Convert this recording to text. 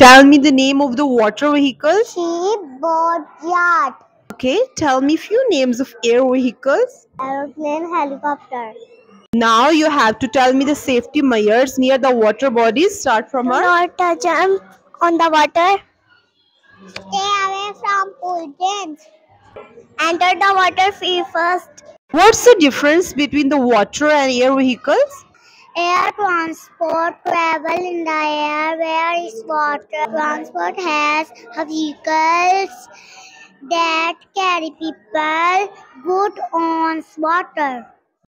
Tell me the name of the water vehicles. Ship, boat, yacht. Okay, tell me few names of air vehicles. Aeroplane, helicopter. Now you have to tell me the safety measures near the water bodies. Start from Do her. not jump on the water. Stay away from pollutants. Enter the water feet first. What's the difference between the water and air vehicles? Air transport travel in the air, whereas water transport has vehicles that carry people, goods on water.